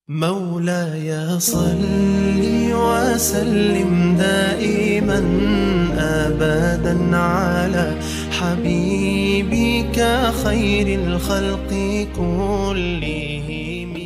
मौलाया सल्ली व सल्लिम दाइमन अबदन अला हबीबिका खैरिल खल्क़ि कुल्लिहिम।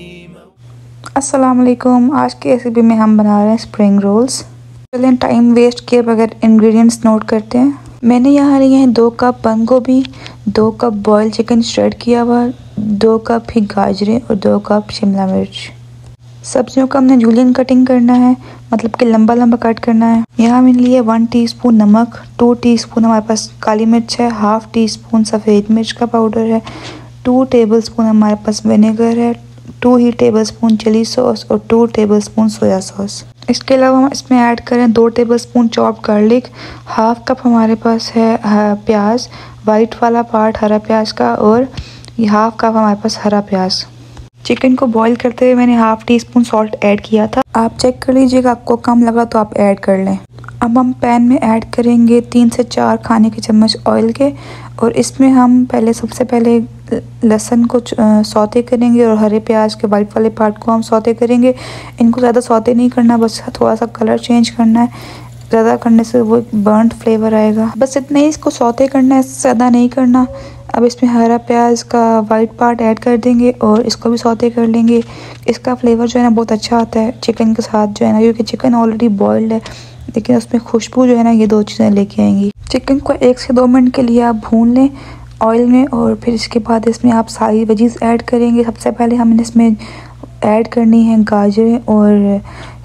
अस्सलाम वालेकुम। आज की रेसिपी में हम बना रहे हैं स्प्रिंग रोल्स। चलें टाइम वेस्ट किए बगैर इंग्रेडिएंट्स नोट करते हैं। मैंने यहाँ लिए हैं 2 कप बंद गोभी, 2 कप बॉयल चिकन श्रेड किया हुआ, 2 कप ही गाजरें और 2 कप शिमला मिर्च। सब्जियों का हमने जूलियन कटिंग करना है, मतलब कि लंबा लंबा कट करना है। यहाँ मैंने लिए 1 टीस्पून नमक, 2 टीस्पून हमारे पास काली मिर्च है, हाफ टीस्पून सफ़ेद मिर्च का पाउडर है, 2 टेबलस्पून हमारे पास विनेगर है, 2 ही टेबलस्पून चिली सॉस और 2 टेबलस्पून सोया सॉस। इसके अलावा हम इसमें ऐड करें 2 tablespoon chopped garlic, half cup हमारे पास है प्याज, वाइट वाला पार्ट हरा प्याज का, और हाफ कप हमारे पास हरा प्याज। चिकन को बॉईल करते हुए मैंने हाफ टीस्पून सॉल्ट ऐड किया था। आप चेक कर लीजिएगा, आपको कम लगा तो आप ऐड कर लें। अब हम पैन में ऐड करेंगे 3 से 4 खाने के चम्मच ऑयल के, और इसमें हम सबसे पहले लहसुन को सौते करेंगे और हरे प्याज के वाइट वाले पार्ट को हम सौते करेंगे। इनको ज़्यादा सौते नहीं करना, बस थोड़ा सा कलर चेंज करना है। ज़्यादा करने से वो बर्न्ड फ्लेवर आएगा, बस इतना ही इसको सौते करना है, ज़्यादा नहीं करना। अब इसमें हरा प्याज का वाइट पार्ट ऐड कर देंगे और इसको भी सौते कर लेंगे। इसका फ्लेवर जो है ना बहुत अच्छा आता है चिकन के साथ जो है ना, क्योंकि चिकन ऑलरेडी बॉइल्ड है, लेकिन उसमें खुशबू जो है ना ये 2 चीज़ें लेके आएंगी। चिकन को 1 से 2 मिनट के लिए आप भून लें ऑयल में, और फिर इसके बाद इसमें आप सारी वेजीज ऐड करेंगे। सबसे पहले हमने इसमें ऐड करनी है गाजरें और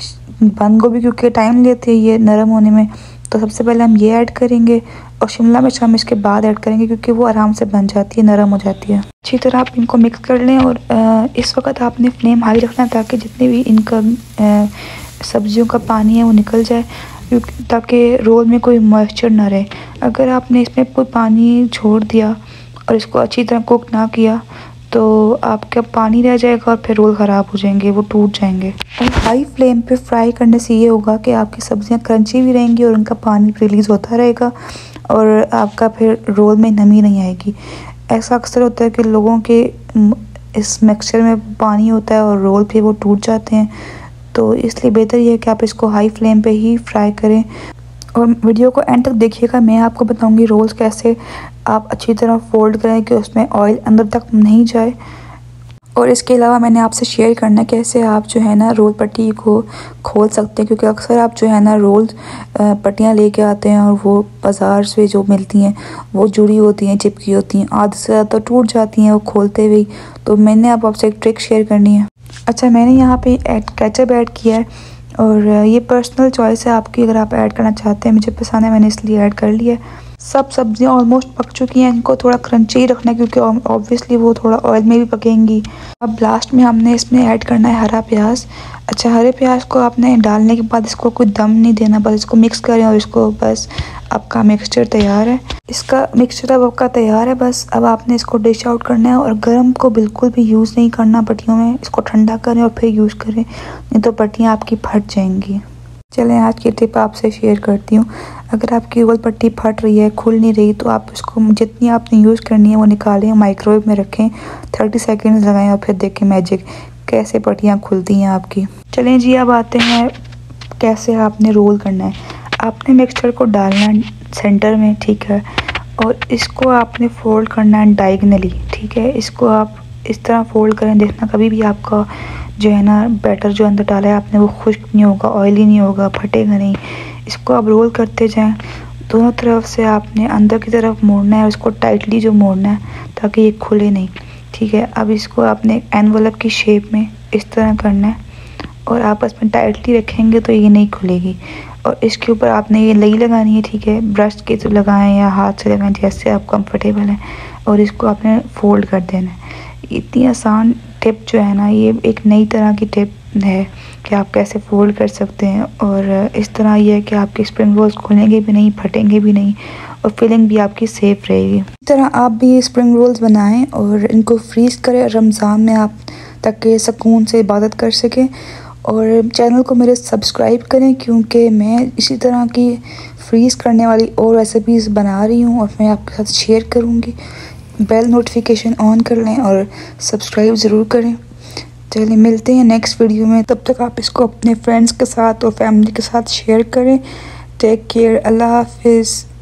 बंद गोभी, क्योंकि टाइम लेते हैं ये नरम होने में, तो सबसे पहले हम ये ऐड करेंगे। और शिमला मिर्च हम इसके बाद ऐड करेंगे, क्योंकि वो आराम से बन जाती है, नरम हो जाती है। अच्छी तरह आप इनको मिक्स कर लें, और इस वक्त आपने फ्लेम हाई रखना है ताकि जितने भी इनका सब्जियों का पानी है वो निकल जाए, ताकि रोल में कोई मॉइस्चर ना रहे। अगर आपने इसमें कोई पानी छोड़ दिया और इसको अच्छी तरह कुक ना किया तो आपका पानी रह जाएगा और फिर रोल ख़राब हो जाएंगे, वो टूट जाएंगे। और हाई फ्लेम पे फ्राई करने से ये होगा कि आपकी सब्जियां क्रंची भी रहेंगी और उनका पानी रिलीज़ होता रहेगा, और आपका फिर रोल में नमी नहीं आएगी। ऐसा अक्सर होता है कि लोगों के इस मिक्सचर में पानी होता है और रोल फिर वो टूट जाते हैं, तो इसलिए बेहतर ये है कि आप इसको हाई फ्लेम पे ही फ्राई करें। और वीडियो को एंड तक देखिएगा, मैं आपको बताऊंगी रोल्स कैसे आप अच्छी तरह फोल्ड करें कि उसमें ऑयल अंदर तक नहीं जाए। और इसके अलावा मैंने आपसे शेयर करना है कैसे आप जो है ना रोल पट्टी को खोल सकते हैं, क्योंकि अक्सर आप जो है ना रोल पट्टियाँ लेके आते हैं और वो बाज़ार से जो मिलती हैं वो जुड़ी होती हैं, चिपकी होती हैं, आधे से ज़्यादा टूट जाती हैं वो खोलते हुए। तो मैंने आपसे एक ट्रिक शेयर करनी है। अच्छा, मैंने यहाँ पे केचप ऐड किया है, और ये पर्सनल चॉइस है आपकी, अगर आप ऐड करना चाहते हैं। मुझे पसंद है, मैंने इसलिए ऐड कर लिया है। सब सब्जियां ऑलमोस्ट पक चुकी हैं, इनको थोड़ा क्रंची रखना है क्योंकि ऑब्वियसली वो थोड़ा ऑयल में भी पकेंगी। अब लास्ट में हमने इसमें ऐड करना है हरा प्याज। अच्छा, हरे प्याज को आपने डालने के बाद इसको कोई दम नहीं देना, बस इसको मिक्स करें और इसको बस आपका मिक्सचर तैयार है। इसका मिक्सचर अब आपका तैयार है, बस अब आपने इसको डिश आउट करना है। और गर्म को बिल्कुल भी यूज़ नहीं करना पट्टियों में, इसको ठंडा करें और फिर यूज़ करें, नहीं तो पट्टियाँ आपकी फट जाएंगी। चलें आज की टिप आपसे शेयर करती हूँ। अगर आपकी रोल पट्टी फट रही है, खुल नहीं रही, तो आप इसको जितनी आपने यूज़ करनी है वो निकालें, माइक्रोवेव में रखें, 30 सेकंड लगाएं और फिर देखें मैजिक कैसे पट्टियाँ खुलती हैं आपकी। चलें जी, अब आते हैं कैसे आपने रोल करना है। आपने मिक्सचर को डालना है सेंटर में, ठीक है, और इसको आपने फोल्ड करना है डायगनली, ठीक है। इसको आप इस तरह फोल्ड करें, देखना कभी भी आपका जो है ना बैटर जो अंदर डाला है आपने वो खुश्क नहीं होगा, ऑयली नहीं होगा, फटेगा नहीं। इसको आप रोल करते जाएं, दोनों तरफ से आपने अंदर की तरफ मोड़ना है और इसको टाइटली जो मोड़ना है ताकि ये खुले नहीं, ठीक है। अब इसको आपने एनवलप की शेप में इस तरह करना है और आपस में टाइटली रखेंगे तो ये नहीं खुलेगी। और इसके ऊपर आपने ये लई लगानी है, ठीक है, ब्रश के तो लगाएं या हाथ से लगाएं जैसे आप कंफर्टेबल हैं, और इसको आपने फोल्ड कर देना है। इतनी आसान टिप जो है ना, ये एक नई तरह की टिप है कि आप कैसे फोल्ड कर सकते हैं, और इस तरह ये है कि आपके स्प्रिंग रोल्स खुलेंगे भी नहीं, फटेंगे भी नहीं, और फिलिंग भी आपकी सेफ रहेगी। इस तरह आप भी स्प्रिंग रोल्स बनाएं और इनको फ्रीज करें रमज़ान में, आप ताकि सुकून से इबादत कर सकें। और चैनल को मेरे सब्सक्राइब करें, क्योंकि मैं इसी तरह की फ्रीज़ करने वाली और रेसिपीज़ बना रही हूँ और मैं आपके साथ शेयर करूँगी। बेल नोटिफिकेशन ऑन कर लें और सब्सक्राइब ज़रूर करें। चलिए मिलते हैं नेक्स्ट वीडियो में, तब तक आप इसको अपने फ्रेंड्स के साथ और फैमिली के साथ शेयर करें। टेक केयर, अल्लाह हाफिज़।